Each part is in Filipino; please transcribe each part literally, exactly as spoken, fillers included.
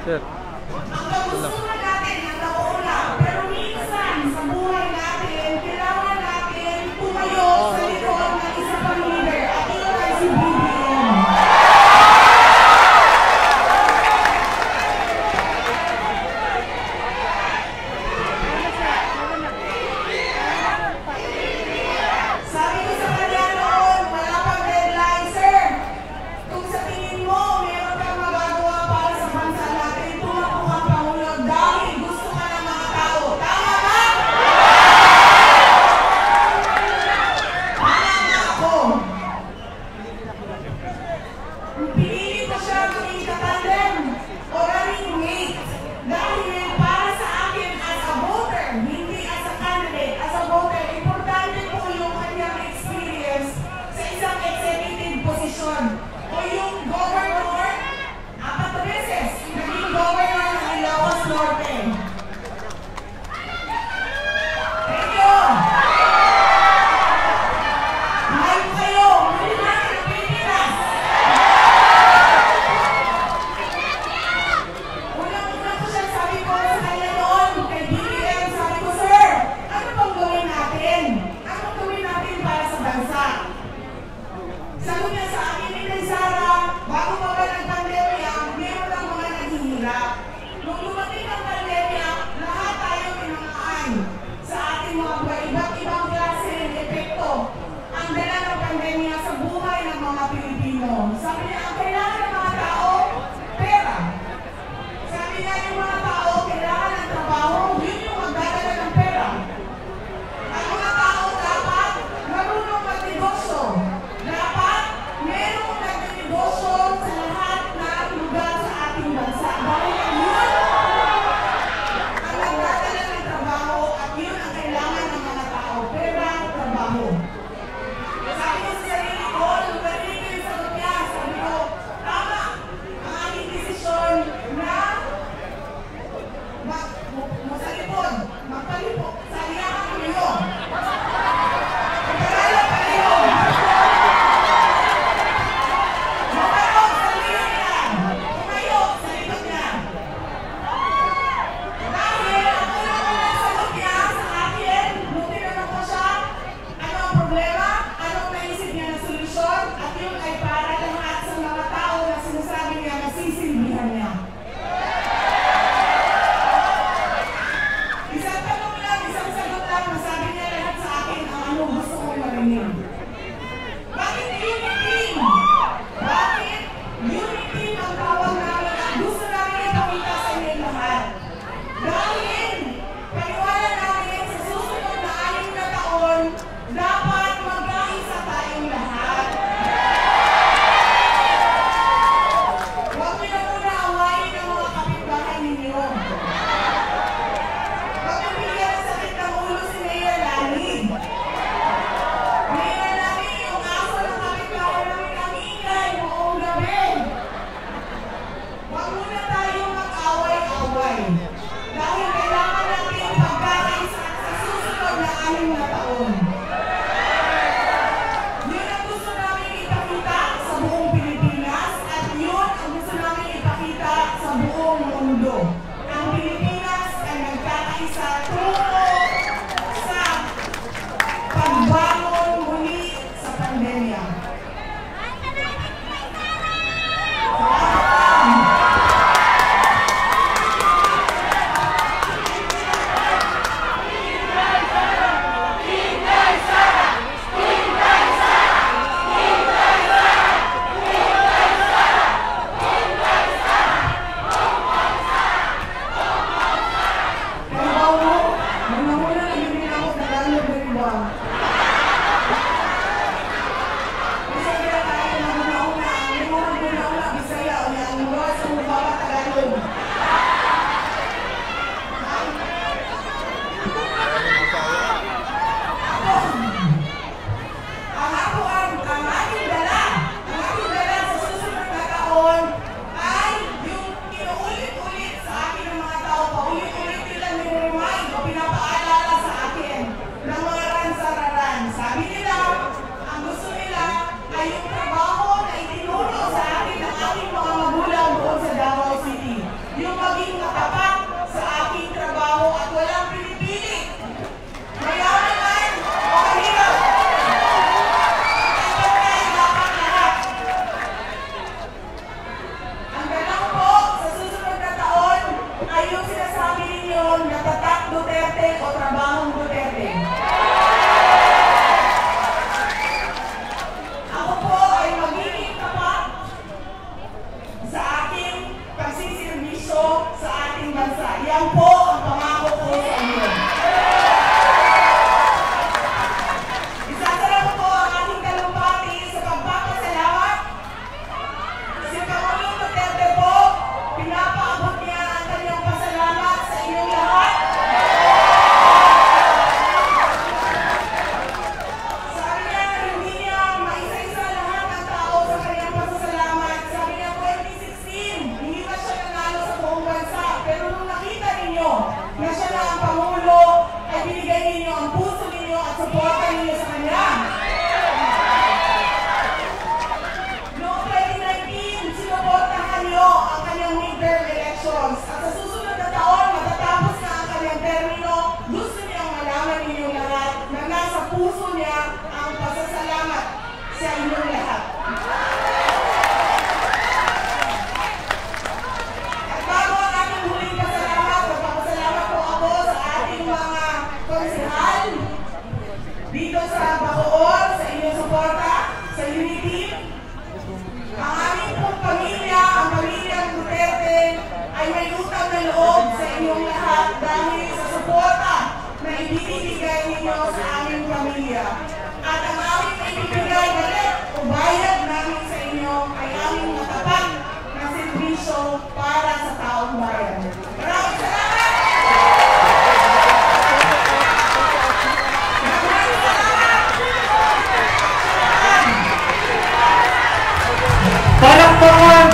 Sir. Ang gusto na natin, ang nauuna, pero minsan sa buhay natin, kailangan natin tumayo sa likod ng isa pang leader. At yun ay si B B M. Sabi ko sa kanya noon, wala pang deadline, sir. Kung sa tingin mo, meron kang magagawa para sa bansa natin, tumakbo ang Pangulo dahil gusto ka ng mga tao. Tama ba? Tama nga ako. Pinili ko siya tuwing katandem o running mate dahil para sa akin as a voter, hindi as a candidate, as a voter, importante po yung kanyang experience sa isang executive position. O yung governor, apat na beses, naging governor ng Ilocos Norte. Thank you! Mahal ko kayo! Mahal natin ang Pilipinas!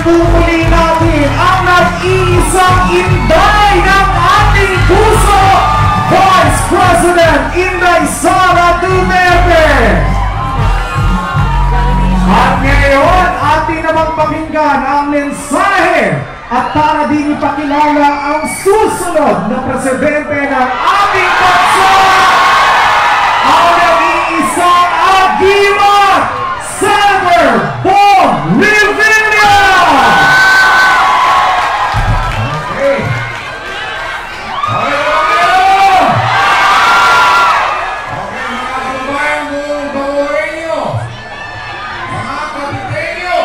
pupuli natin ang nag-iisang inday ng ating puso, Vice President Inday Sara Duterte. At ngayon, ating namang pakinggan ang mensahe at para din ipakilala ang susunod na presidente ng ating bansa, ang nag-iisang agimat, Senator Bong Revilla! Okay. Okay, okay. Okay, mga kababayan, buong bawain nyo. Mga kapitay nyo.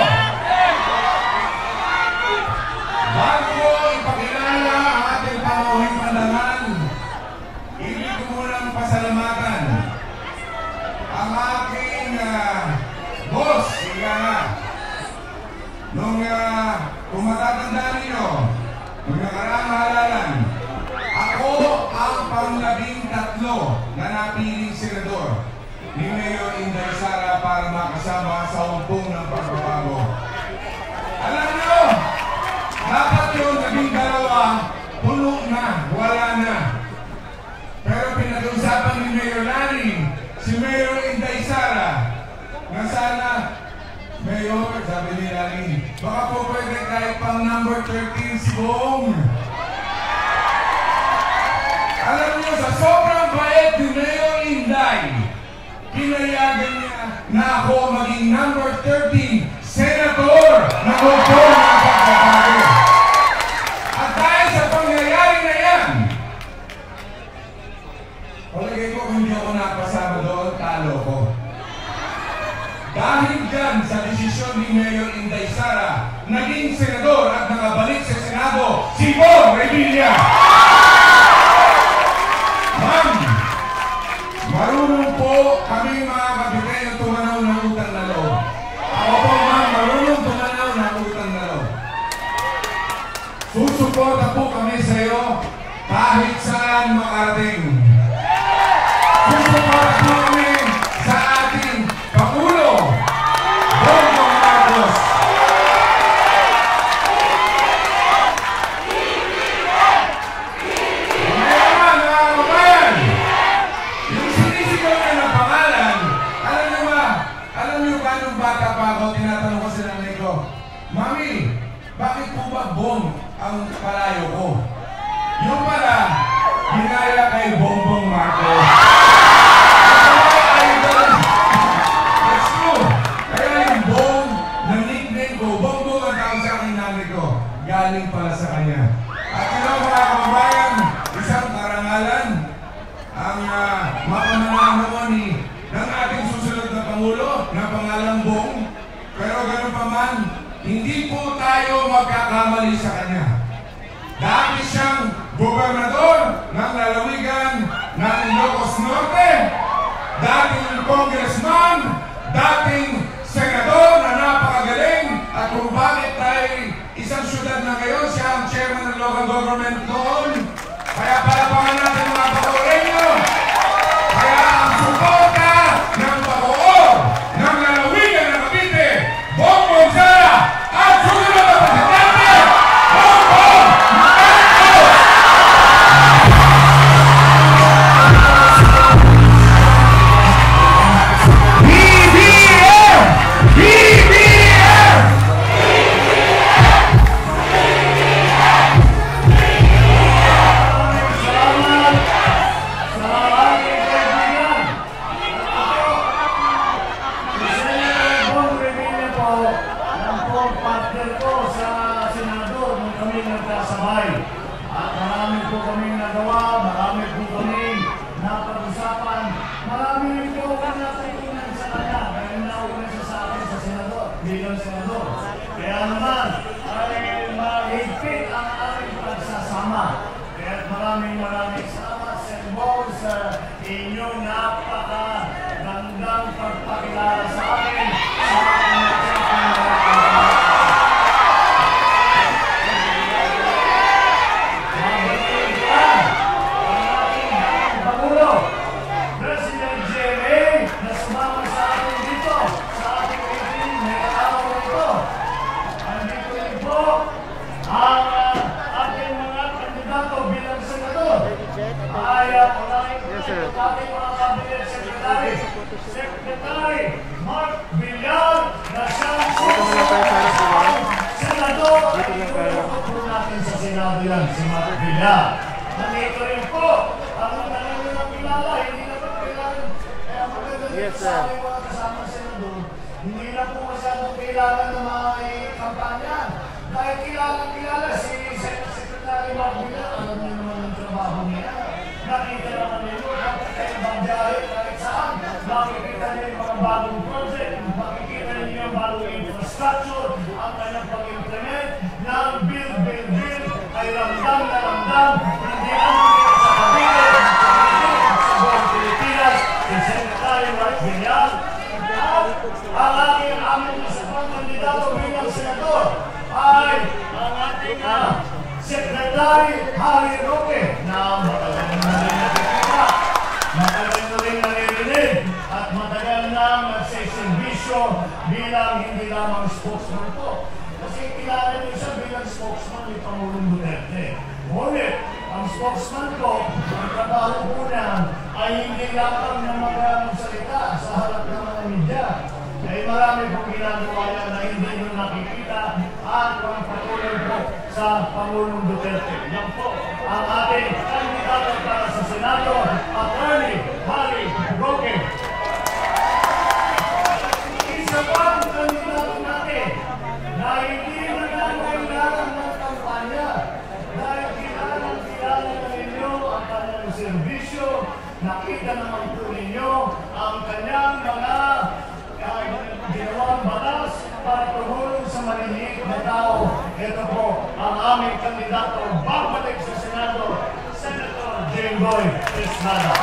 Bago ipakilala ang ating panguhing pandangan, ibig ko munang pasalamatan ang aking uh, boss, ika nga. Nung uh, kung matatandaan ninyo, nung nakaraang halalan, ako ang panglabing tatlo na napiling senador ni Mayor Inday Sara para makasama sa umpong ng pagbabago. Alam nyo, dapat yung naging dalawa, puno na, wala na. Pero pinag-usapan ni Mayor Lani, si Mayor Inday Sara, na sana, Mayor, sabi ni Lani, baka po pwede kahit pang number thirteen si Bong. Alam niyo, sa sobrang bait ni Mayor Inday, pinayagan niya na ako maging number thirteen Senator na upo ng pagbabago. At dahil sa pangyayari na yan, palagay ko kung hindi ako napasama doon, talo ko. Dahil dyan sa desisyon ni Mayor Inday Sara, naging senador at nakabalik sa Senado, si Bong Revilla. Ma'am, marunong po kami mga kapitay na tumanaw ng utang na loob. Ako po ma'am, marunong tumanaw ng utang na loob. Susuporta po kami sa iyo kahit saan makarating. Susuporta po kami sa ating Pangulo, Bongbong Marcos. Ngayon mga kababayan, yung sinisigaw na ng pangalan, alam niyo ba, alam niyo ba nung bata pa ako, tinatanong ko sa nanay ko, Mami, bakit po ba Bong ang palayo ko? Yung pala, ginaya kay Bongbong Marcos. That's true. Kaya yung Bong, na nickname ko, Bongbong ang tawag sa aking nanay ko, galing pala sa kanya. At yun ang mga kababayan, isang karangalan ang uh, mapamanahan naman ni ng ating susunod na Pangulo na pangalang Bong. Pero ganun pa man, hindi po tayo magkakamali sa kanya. Dati siyang gobernador ng lalawigan ng Ilocos Norte, dating congressman, dating senador na napakagaling, at kung bakit tayo isang syudad na ngayon, siya ang chairman ng local government noon. Kaya palapangan natin mga Bacoreño. Kaya ang suporta ng Bacoor, ng lalawigan ng Cavite, Bongbong Sara, at susunod na presidente, Bongbong Marcos! B B M! B B M! Salamat sa aking kaibigan. Si Senator Bong Revilla po, ang pong partner ko sa Senado nung kami nagkasabay. At marami po kami nagawa, marami po kami napag-usapan, marami rin po kami natutunan sa kanya dahil nauna siya sa akin sa Senado, bilang Senador. Kaya naman, ay mahigpit ang aming pagsasama. Kaya maraming maraming salamat sa Bong sa inyong napakagandang pagpakilala sa akin sa aking nagsasabi. Mabalik ka ang aking Revilla. Nandito rin po, ang tagal nyo ng kilala, hindi na po kailangan, kaya maganda Yes, sa sir. aming mga kasama senador, hindi na po masyadong kailangan ng mga kampanya. Dahil kilala-kilala si Secretary Revilla, alam niyo naman ang trabaho niya. Nakita naman ninyo, kahit magbiyahe, kahit saan, makikita niyo yung mga bagong project, makikita niyo yung bagong infrastructure, ang kanyang pag-implement ng build, build, build, ay ramdam na ramdam, hindi lang sa kapitid, sa buong Pilipinas, si Secretary Revilla. At ang aking aming isa pang kandidato bilang senador ay ang ating uh, Secretary Harry Roque na matagal na rin nakikita, matagal na rin naririnig at matagal na nagsiservisyo bilang hindi lamang spokesman po. Kasi kilala niyo siya bilang spokesman ni Pangulong Duterte. Ngunit, ang spokesman ko, ang trabaho po na ay hindi lamang na magsalita sa harap ng mga media. Ay marami pong ginagawa yan na hindi nyo nakikita at ang patuloy po sa Pangulong Duterte. Yan po ang ating kandidato para sa Senado, Attorney Harry Roque. Isa pang kandidato natin na hindi nagkakailangan ng kampanya dahil kilala-kilala na ninyo ang kanyang servisyo, nakita naman po ninyo ang kanyang mga ginawang batas para tumulong sa maliliit na tao. Ito po ang aming kandidato babalik sa Senado, Senator Jinggoy Estrada.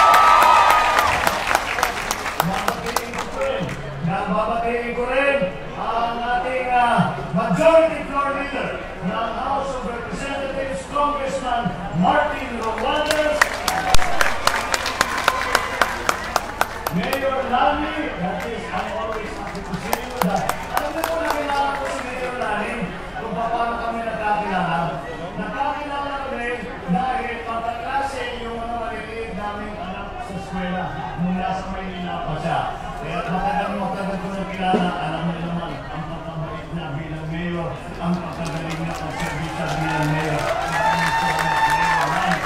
Babatiin ko rin, babatiin ko rin ang ating uh, Majority Floor Leader ng House of Representatives, Congressman Martin Romualdez, Mayor Lani. That is, I'm always happy to see you. Alam mo po, nakilala ko si Mayor Lani kung paano kami nagkakilala. Nagkakilala kami dahil pagkaklase yung mga maliliit naming anak sa eskwela nung nasa Maynila pa siya. Kaya matagal matagal ko nagkilala, alam mo naman ang pagkabait na bilang Mayor, ang pagkagaling na pagservisya bilang Mayor. Maraming salamat, Mayor Lani.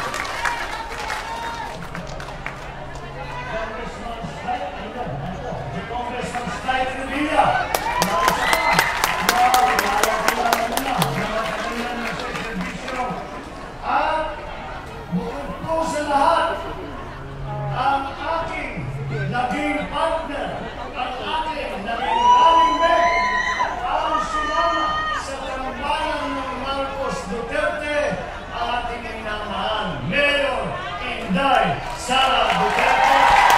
Congressman Strike Revilla. Naisa pa. Nakakilala mo na. Nakakilala na sa servisyo. At bukod po sa lahat, ang aking naging partner, ang aking naging running mate, ang sumama sa tambayan ng Marcos Duterte, ang ating inamahal, Mayor Inday Sara Duterte.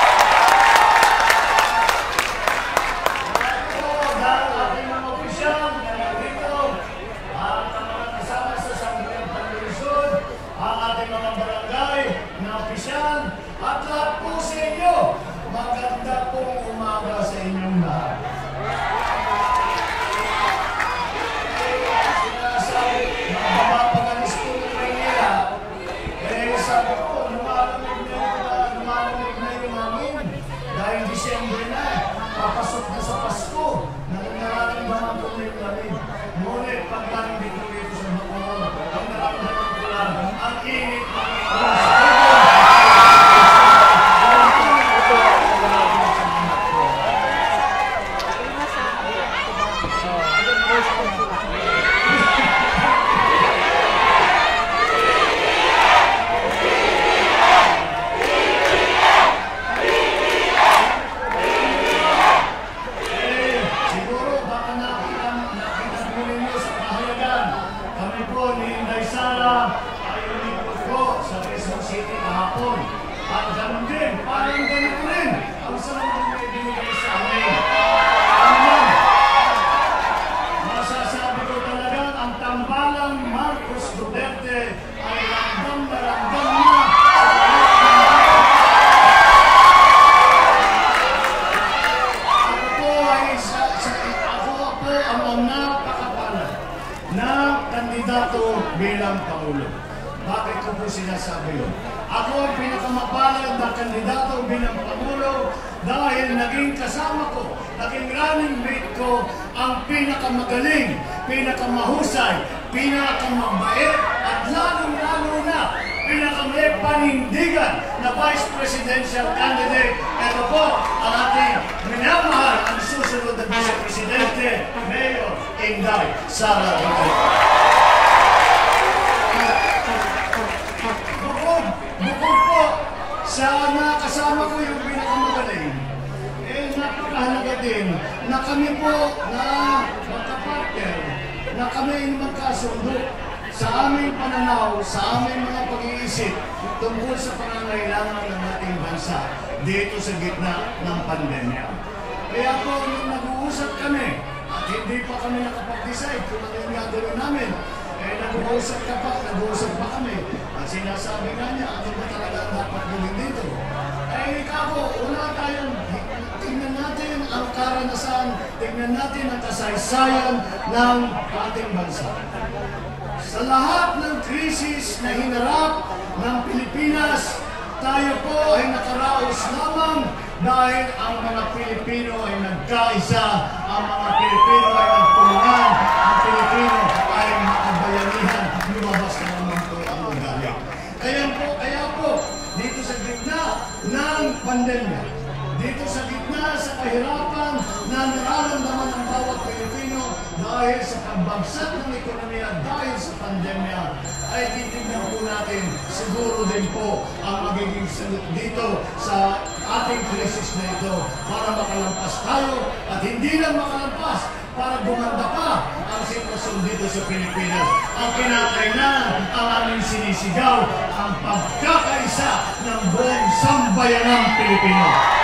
At lahat po sa inyo, maganda pong umaga sa inyong lahat. Sinasabi, mapapagalis po ng Maynila, eh sabi ko, lumalamig na yung lumalamig na yung hangin. Dahil Disyembre na, papasok na sa Pasko, nararamdaman ko na yung lamig. Ngunit pagkaling dito dito sa Bacoor, ang nararamdaman ko lang, ang init ng init. At ganun din, parang ganun rin ang sarang may binigay sa amin. Ano? Masasabi ko talaga, ang tambalang Marcos Duterte ay ramdam na ramdam na sa ako po ay sa, sa ako po ang napakapalad na kandidato bilang Pangulo. Bakit ko po sinasabi yun? Ako ang pinakamapalad na kandidato bilang Pangulo dahil naging kasama ko, naging running mate ko ang pinakamagaling, pinakamahusay, pinakamabait at lalong-lalo na pinakamay panindigan na Vice Presidential candidate. Ito po ang ating minamahal ang susunod na Vice Presidente, Mayor Inday Sara Duterte. Bukod, bukod po sa nakasama ko yung pinakamagaling, eh napakahalaga din na kami po na magkapartner, na kami magkasundo sa aming pananaw, sa aming mga pag-iisip tungkol sa pangangailangan ng ating bansa dito sa gitna ng pandemya. Kaya po, nung nag-uusap kami at hindi pa kami nakapag-decide kung ano yung gagawin namin, eh nag-uusap ka pa, nag-uusap pa kami at sinasabi nga niya, ano ba talaga ang dapat gawin dito? Eh kako, wala tayong, tingnan natin ang karanasan, tingnan natin ang kasaysayan ng ating bansa. Sa lahat ng krisis na hinarap ng Pilipinas, tayo po ay nakaraos lamang dahil ang mga Pilipino ay nagkaisa, ang mga Pilipino ay nagpulungan, ang Pilipino ay makabayanihan, lumabas na naman po ang ugali. Kaya po, kaya po, dito sa gitna ng pandemya, dito sa gitna sa kahirapan na nararamdaman ng bawat Pilipino dahil sa pagbagsak ng ekonomiya, dahil sa pandemya, ay titignan po natin siguro din po ang magiging sagot dito sa ating krisis na ito para makalampas tayo at hindi lang makalampas, para gumanda pa ang sitwasyon dito sa Pilipinas. Ang kinakailangan, ang aming sinisigaw, ang pagkakaisa ng buong sambayanang Pilipino.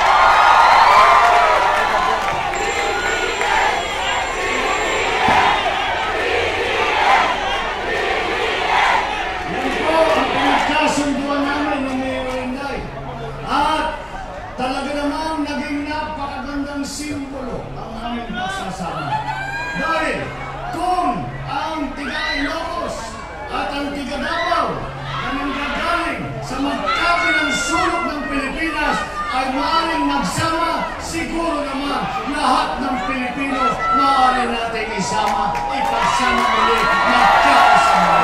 Sunduan namin ng Mayor Inday. At talaga namang naging napakagandang simbolo ang aming magsasama. Dahil kung ang tiga Ilocos at ang tiga Davao na nanggagaling sa magkabilang sulok ng Pilipinas ay maaaring magsama, siguro naman lahat ng Pilipino maaari natin isama, ipagsama ulit, magkakasama.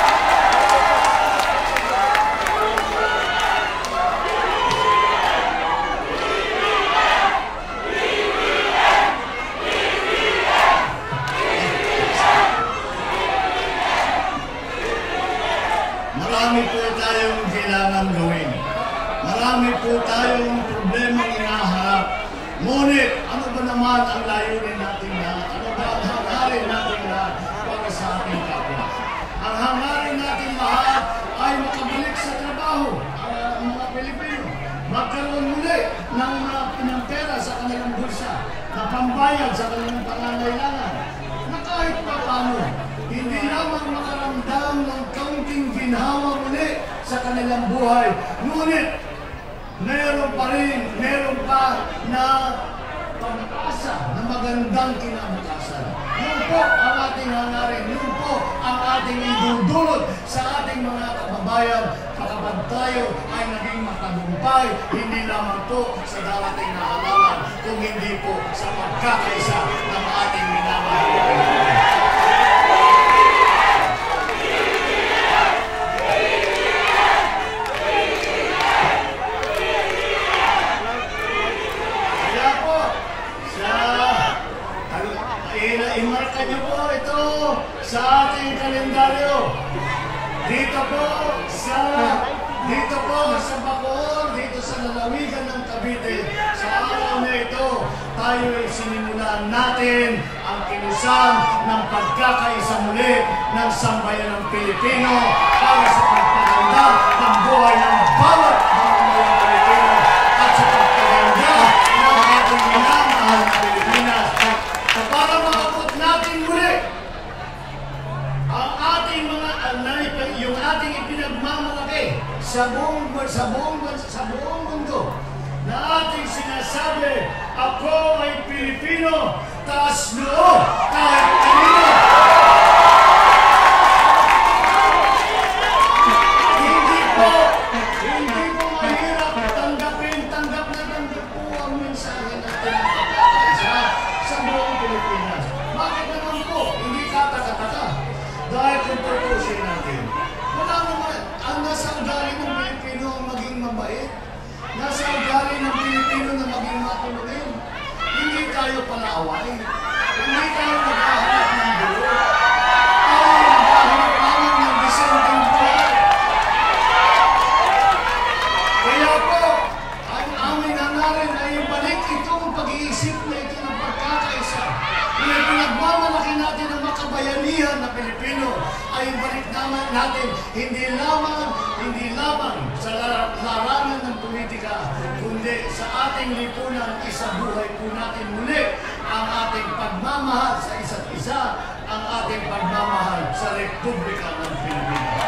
Marami po tayong kailangan gawin. Marami po tayong problemang inaharap. Ngunit, ano ba naman ang layunin natin lahat? Ano ba ang hangarin natin lahat para sa ating kapwa? Ang hangarin natin lahat ay makabalik sa trabaho ang uh, mga Pilipino. Magkaroon muli ng, uh, ng pera sa kanilang bulsa, na pambayad sa kanilang pangangailangan. Na kahit pa paano, hindi lamang makaramdam ng kaunting ginhawa muli sa kanilang buhay. Ngunit, meron pa rin, meron pa na pag-asa na magandang kinabukasan. Yun po ang ating hangarin. Yun po ang ating idudulot sa ating mga kababayan kapag tayo ay naging matagumpay, hindi lamang po sa darating na halalan, kung hindi po sa pagkakaisa ng ating minamahal. Imarka niyo po ito sa ating kalendaryo. Dito po sa dito po sa Bacoor, dito sa lalawigan ng Cavite, sa araw na ito, tayo ay sinimulan natin ang kilusan ng pagkakaisa muli ng sambayan ng Pilipino para sa pagpaganda ng buhay ng bawat mga Pilipino at sa pagpaganda ng ating minamahal na Pilipinas. Para maabot natin muli ang ating mga yung ating ipinagmamalaki sa buong sa buong sa buong mundo na ating sinasabi, ako ay Pilipino, taas noo kahit kanino. Hindi po, hindi po mahirap tanggapin, tanggap na tanggap po ang mensahe natin ng pagkakaisa sa buong Pilipinas. Bakit naman po? Hindi kata-kata. Dahil tayo palaawain. Hindi tayo naghahanap ng gulo. Tayo naghahanap naman ng disenteng buhay. Kaya po, ang aming hangarin ay ibalik itong pag-iisip na ito ng pagkakaisa. Kaya pinagmamalaki natin ang makabayanihan na Pilipino ay ibalik naman natin hindi lamang, hindi lamang sa larangan ng politika, kundi sa ating lipunan, isabuhay po natin muli ang ating pagmamahal sa isa't isa, ang ating pagmamahal sa Republika ng Pilipinas.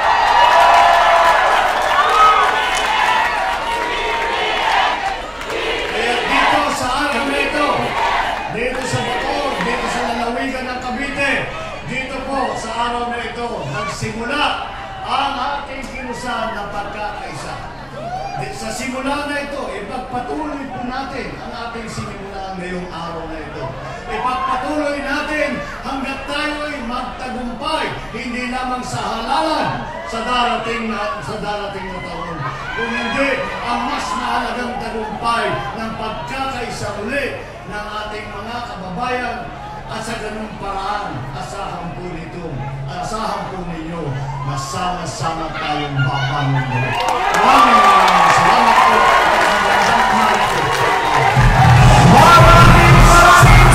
Kaya dito sa araw na ito, dito sa Bacoor, dito sa lalawigan ng Cavite, dito po sa araw na ito, nagsimula ang ating kilusan na pagkakaisa. Sa simula na ito, ipagpatuloy po natin ang ating sinimulan ngayong araw na ito. Ipagpatuloy natin hanggat tayo'y magtagumpay, hindi lamang sa halalan sa darating na, sa darating na taon, kung hindi ang mas mahalagang tagumpay ng pagkakaisa uli ng ating mga kababayan. At sa ganung paraan, asahan po nito, asahan po ninyo na sama-sama tayong babangon.